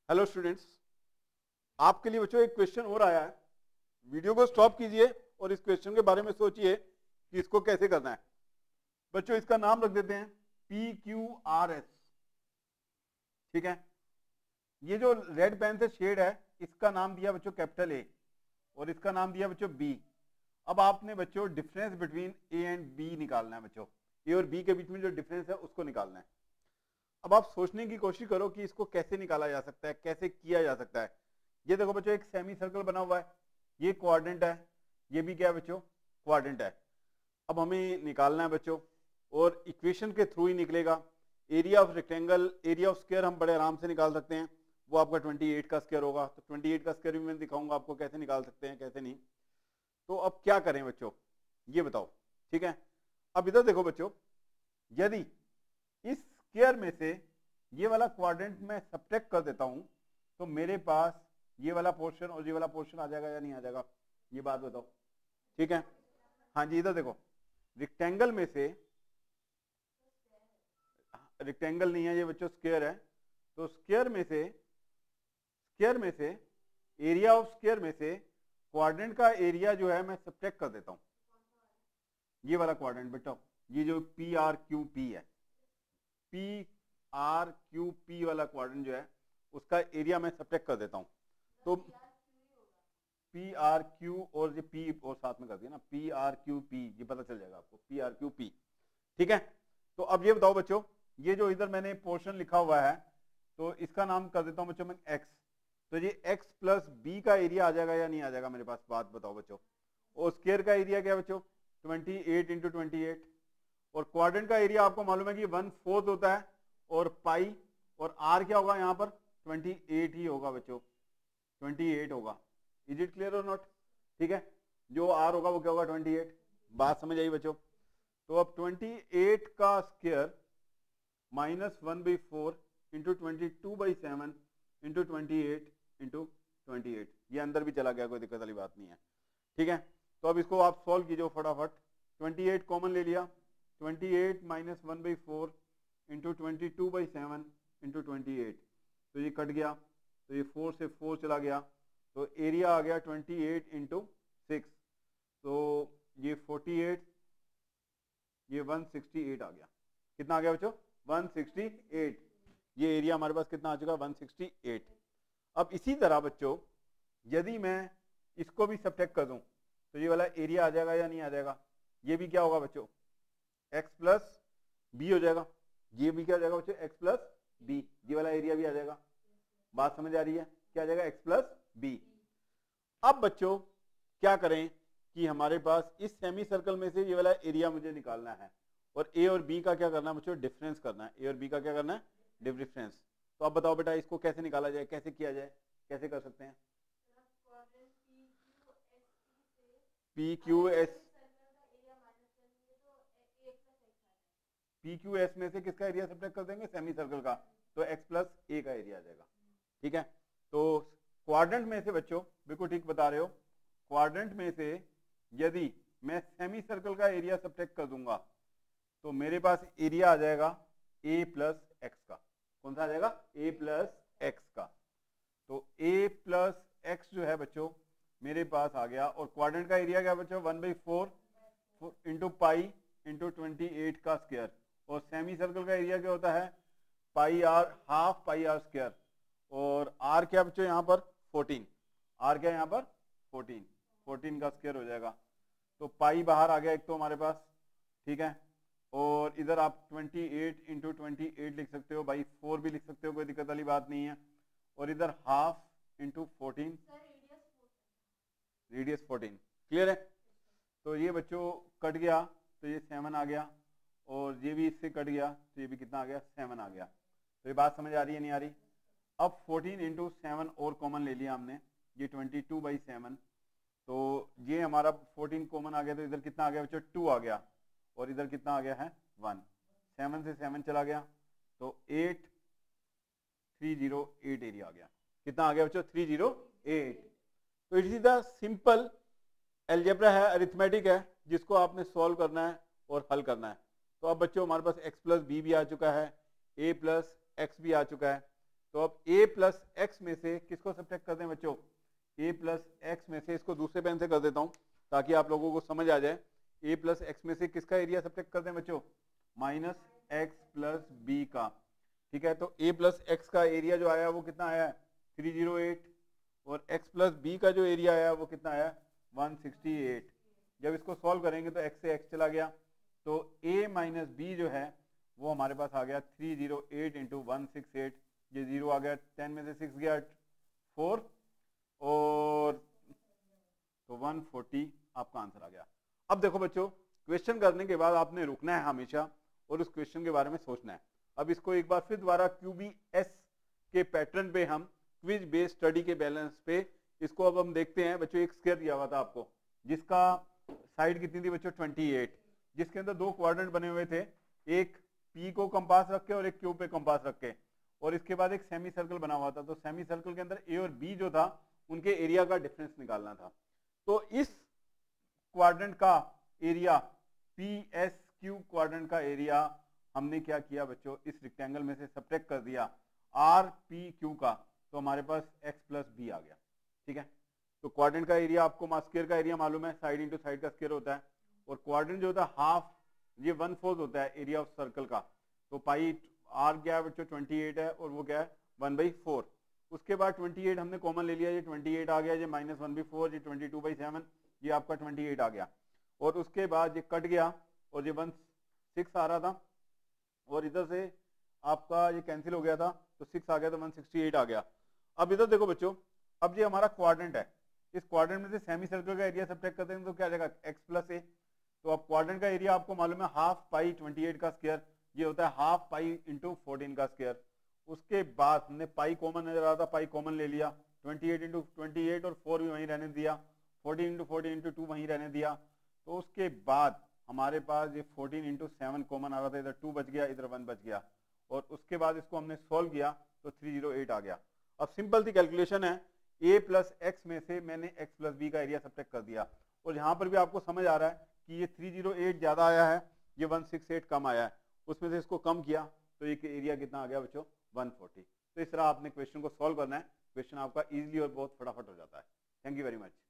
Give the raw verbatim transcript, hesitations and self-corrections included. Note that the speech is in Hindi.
हेलो स्टूडेंट्स, आपके लिए बच्चों एक क्वेश्चन और आया है। वीडियो को स्टॉप कीजिए और इस क्वेश्चन के बारे में सोचिए कि इसको कैसे करना है। बच्चों इसका नाम रख देते हैं पी क्यू आर एस। ठीक है, ये जो रेड पेन से शेड है इसका नाम दिया बच्चों कैपिटल ए और इसका नाम दिया बच्चों बी। अब आपने बच्चों difference between A and B निकालना है। बच्चों ए और बी के बीच में जो डिफरेंस है उसको निकालना है। अब आप सोचने की कोशिश करो कि इसको कैसे निकाला जा सकता है, कैसे किया जा सकता है। ये देखो बच्चों एक सेमी सर्कल बना हुआ है, ये क्वाड्रेंट है, ये भी क्या है बच्चों क्वाड्रेंट है। अब हमें निकालना है बच्चों और इक्वेशन के थ्रू ही निकलेगा। Area of rectangle, area of square हम बड़े आराम से निकाल सकते हैं, वो आपका अट्ठाईस का स्क्वायर होगा। तो अट्ठाईस का स्क्वायर भी मैं दिखाऊंगा आपको कैसे निकाल सकते हैं कैसे नहीं। तो अब क्या करें बच्चों ये बताओ। ठीक है, अब इधर देखो बच्चों, यदि इस स्क्वायर में से ये वाला क्वाड्रेंट में सब्ट्रैक्ट कर देता हूं तो मेरे पास ये वाला पोर्शन और ये वाला पोर्शन आ जाएगा या नहीं आ जाएगा, ये बात बताओ। ठीक है, हाँ जी, इधर देखो रेक्टेंगल में से, रेक्टेंगल नहीं है ये बच्चों स्क्वायर है, तो स्क्वायर में से स्क्वायर में से एरिया ऑफ स्क्वायर में से क्वाड्रेंट का एरिया जो है मैं सब्ट्रैक्ट कर देता हूं। ये वाला क्वाड्रेंट बेटा, ये जो पी आर क्यू पी है, पी आर क्यू पी वाला क्वाड्रेंट जो है उसका एरिया मैं सब्ट्रैक्ट कर देता हूं। तो पी आर क्यू और ये पी और साथ में कर दिया ना, पी आर क्यू पी, ये पता चल जाएगा आपको पी आर क्यू पी। ठीक है, तो अब ये बताओ बच्चों, ये जो इधर मैंने पोर्शन लिखा हुआ है तो इसका नाम कर देता हूं बच्चों मैं एक्स। तो ये एक्स प्लस बी का एरिया आ जाएगा या नहीं आ जाएगा मेरे पास, बात बताओ बच्चों। और स्क्वायर का एरिया क्या है बच्चों अट्ठाईस इंटू ट्वेंटी और क्वाड्रेंट का एरिया आपको मालूम है कि वन फोर्थ होता है और पाई और आर क्या होगा यहाँ पर अट्ठाईस ही होगा बच्चों, अट्ठाईस होगा। इज इट क्लियर और नॉट? ठीक है, जो आर होगा वो क्या होगा अट्ठाईस। बात समझ आई बच्चों? तो अब अट्ठाईस का square minus one by four into twenty two by seven into twenty eight into twenty eight, ये अंदर भी चला गया, कोई दिक्कत वाली बात नहीं है। ठीक है, तो अब इसको आप सॉल्व कीजिए फटाफट। अट्ठाईस कॉमन ले लिया, अट्ठाईस minus one by four into twenty two by seven into twenty eight, तो ये कट गया, तो ये फोर से फोर चला गया, तो एरिया आ गया अट्ठाईस इंटू सिक्स, तो ये अड़तालीस, ये एक सौ अड़सठ आ गया। कितना आ गया बच्चों? एक सौ अड़सठ। ये एरिया हमारे पास कितना आ चुका है? एक सौ अड़सठ। अब इसी तरह बच्चों यदि मैं इसको भी सब्ट्रैक्ट कर दूं तो ये वाला एरिया आ जाएगा या नहीं आ जाएगा? ये भी क्या होगा बच्चों x प्लस बी हो जाएगा। ये भी क्या हो जाएगा बच्चों x प्लस बी, ये वाला एरिया भी आ जाएगा। बात समझ आ रही है? क्या आ जाएगा? x plus B. अब बच्चों क्या करें कि हमारे पास इस सेमी सर्कल में से ये वाला एरिया मुझे निकालना है और a और b का क्या करना है बच्चों? डिफरेंस करना है। a और b का क्या करना है? डिफरेंस। तो अब बताओ बेटा इसको कैसे निकाला जाए, कैसे किया जाए, कैसे कर सकते हैं? P Q S, P Q S में से किसका एरिया सब्ट्रैक्ट कर देंगे? सेमी सर्कल का, तो x प्लस ए का एरिया आ जाएगा। ठीक है, तो क्वाड्रेंट में से बच्चों बिल्कुल ठीक बता रहे हो, क्वाड्रेंट में से यदि मैं सेमी सर्कल का एरिया सब्ट्रैक्ट कर दूंगा तो मेरे पास एरिया आ जाएगा a प्लस एक्स का। कौन सा आ जाएगा? a प्लस एक्स का। तो a प्लस एक्स जो है बच्चों मेरे पास आ गया और क्वाड्रेंट का एरिया क्या बच्चों? One by four into pi into twenty eight का स्क्वायर, और सेमी सर्कल का एरिया क्या होता है? Pi R, half pi R square, और आर क्या बच्चों यहाँ पर? फोर्टीन। आर क्या यहाँ पर? फोर्टीन। फोर्टीन का स्क्वायर हो जाएगा, तो पाई बाहर आ गया एक तो हमारे पास। ठीक है, और इधर आप अट्ठाईस इंटू ट्वेंटी एट लिख सकते हो, बाई फोर भी लिख सकते हो, कोई दिक्कत वाली बात नहीं है। और इधर half into fourteen, radius fourteen. Clear है? तो ये बच्चों कट गया, तो ये सेवन आ गया, और ये भी इससे कट गया तो ये भी कितना आ गया? सेवन आ गया। तो ये बात समझ आ रही है नहीं आ रही? अब फोर्टीन इंटू सेवन और कॉमन ले लिया हमने, ये ट्वेंटी टू बाई सेवन, तो ये हमारा फोर्टीन कॉमन आ गया, तो इधर कितना आ गया बच्चों? टू आ गया, और इधर कितना आ गया है? वन। सेवन से सेवन चला गया, तो eight three zero eight area आ गया। कितना आ गया बच्चों? Three zero eight. तो it is the simple algebra है, अरिथमेटिक है, जिसको आपने सॉल्व करना है और हल करना है। तो अब बच्चों हमारे पास x प्लस बी भी आ चुका है, a प्लस एक्स भी आ चुका है। तो अब a प्लस एक्स में से किसको सब्ट्रैक्ट कर दें बच्चों, a प्लस एक्स में से, इसको दूसरे पेन से कर देता हूं ताकि आप लोगों को समझ आ जाए, a प्लस एक्स में से किसका एरिया सब्ट्रैक्ट कर दें बच्चों, माइनस एक्स प्लस बी का। ठीक है, तो a प्लस एक्स का एरिया जो आया वो कितना आया, थ्री जीरो एट, और x प्लस बी का जो एरिया आया वो कितना आया, वन सिक्सटी एट। जब इसको सॉल्व करेंगे तो x से x चला गया, तो a माइनस बी जो है वो हमारे पास आ गया three zero eight into one six eight, ये जीरो आ गया, टेन में से सिक्स गया फोर, और तो वन फोर्टी आपका आंसर आ गया। अब देखो बच्चों, क्वेश्चन करने के बाद आपने रुकना है हमेशा और उस क्वेश्चन के बारे में सोचना है। अब इसको एक बार फिर दोबारा क्यूबीएस के पैटर्न पे हम क्विज बेस्ड स्टडी के बैलेंस पे इसको अब हम देखते हैं। बच्चों एक स्क्वायर दिया हुआ था आपको जिसका साइड कितनी थी बच्चों, ट्वेंटी एट, जिसके अंदर दो क्वाड्रेंट बने हुए थे, एक पी को कंपास रख के और एक क्यू पे कंपास रख के, और इसके बाद एक सेमी सर्कल बना हुआ था। तो सेमी सर्कल के अंदर ए और बी जो था उनके एरिया का डिफरेंस निकालना था। तो इस क्वाड्रेंट का area, P S Q quadrant का एरिया हमने क्या किया बच्चों, इस रेक्टेंगल में से सब्ट्रैक्ट कर दिया आर पी क्यू का, तो हमारे पास x प्लस बी आ गया। ठीक है, तो क्वाड्रेंट का एरिया आपको स्क्वायर का एरिया मालूम है, साइड इंटू साइड का स्क्वायर होता है, और क्वाड्रेंट जो होता है हाफ, ये वन फोर्थ होता है एरिया ऑफ सर्कल का। तो पाई आर क्या है बच्चों, ट्वेंटी एट है, और वो क्या है वन बाई फोर। उसके बाद ट्वेंटी एट हमने कॉमन ले लिया, ये ट्वेंटी एट आ गया, ये माइनस वन बाई फोर, ये ट्वेंटी टू बाई सेवन, ये आपका ट्वेंटी एट आ गया। और उसके बाद ये कट गया और ये वन सिक्स आ रहा था, और इधर से आपका ये कैंसिल हो गया था, तो सिक्स आ गया, तो वन सिक्सटी एट आ गया। अब इधर देखो बच्चों, अब ये हमारा क्वाड्रेंट है, इस क्वाड्रेंट में से सेमी सर्कल का एरिया सब्ट्रैक्ट करते हैं तो क्या आ जाएगा, x प्लस ए। तो अब क्वाड्रेंट का एरिया आपको मालूम है हाफ पाई ट्वेंटी एट का स्क्वायर, ये होता है हाफ पाई इंटू फोर्टीन का स्क्वायर। उसके बाद हमने पाई कॉमन नजर आ रहा था, पाई कॉमन ले लिया, twenty eight into twenty eight और फोर भी वहीं रहने दिया, fourteen into fourteen into two वहीं रहने दिया। तो उसके बाद हमारे पास ये फोर्टीन इंटू सेवन कॉमन आ रहा था, इधर टू बच गया, इधर वन बच गया, और उसके बाद इसको हमने सोल्व किया तो थ्री जीरो एट आ गया। अब सिंपल सी कैलकुलेशन है, a प्लस एक्स में से मैंने x प्लस बी का एरिया सब्ट्रैक्ट कर दिया, और यहाँ पर भी आपको समझ आ रहा है कि ये थ्री जीरो एट ज्यादा आया है, ये वन सिक्स एट कम आया है, उसमें से इसको कम किया तो ये एरिया कितना आ गया बच्चों, वन फोर्टी। तो इस तरह आपने क्वेश्चन को सॉल्व करना है, क्वेश्चन आपका इजीली और बहुत फटाफट हो जाता है। Thank you very much.